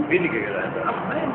wenige Geräte. Ach nein.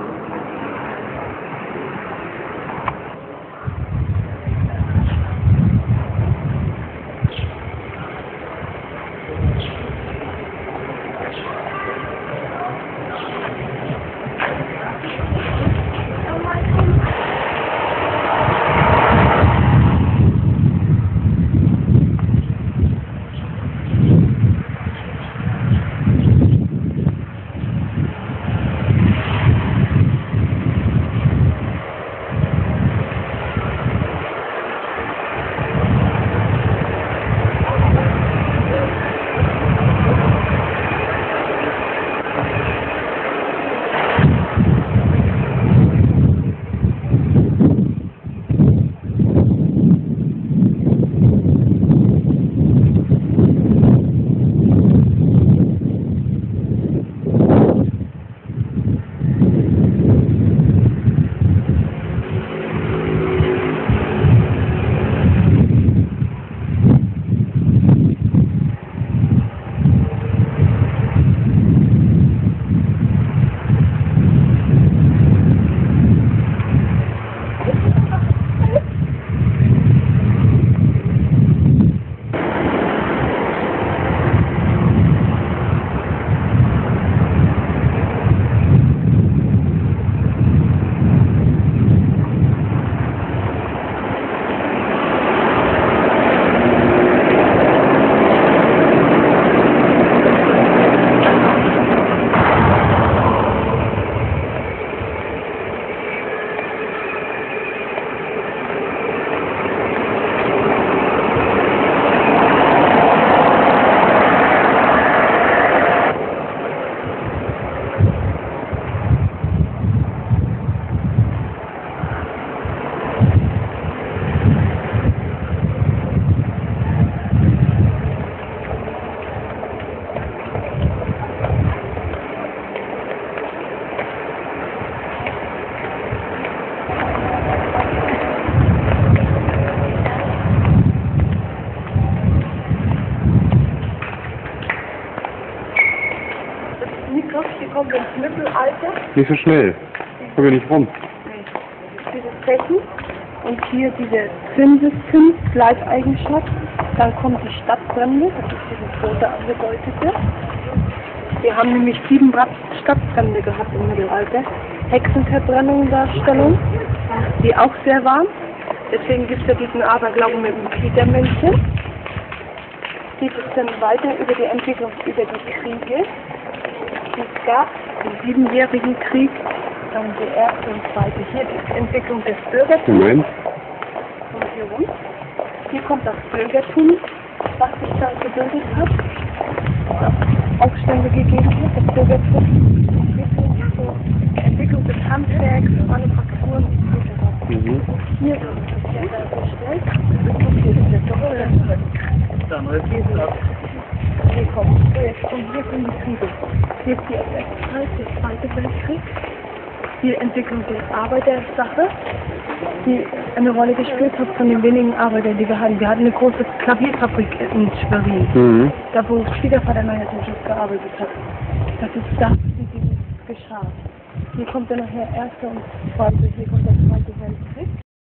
Nikos, hier kommt ins Mittelalter. Nicht so schnell. Komm ja nicht rum. Diese Zechen und hier diese Zinseszinsleibeigenschaft. Dann kommt die Stadtbrände, das ist diese rote angedeutete. Wir haben nämlich 7 Stadtbrände gehabt im Mittelalter. Hexenverbrennung Darstellung, die auch sehr waren. Deswegen gibt es ja diesen Aberglauben mit dem Petermännchen. Geht es dann weiter über die Entwicklung, über die Kriege, die es gab, den 7-jährigen Krieg, dann die erste und zweite. Hier die Entwicklung des Bürgertums. Moment. Und hier rum. Hier kommt das Bürgertum, was sich da gebildet hat. Aufstände gegeben hat, das Bürgertum. Die Entwicklung des Handwerks, Manufakturen etc. Hier ist das ja dargestellt. Hier ist der Doppel. Hier kommt Projekt und hier sind die Kriege. Hier ist die SS-Zeit, der Zweite Weltkrieg. Die Entwicklung der Arbeitersache, die eine Rolle gespielt hat von den wenigen Arbeitern, die wir hatten. Wir hatten eine große Klavierfabrik in Schwerin, da wo Schwiegervater nachher zum Schluss gearbeitet hat. Das ist das, wie dieses geschah. Hier kommt dann nachher Erste und Zweite, hier kommt der Zweite Weltkrieg.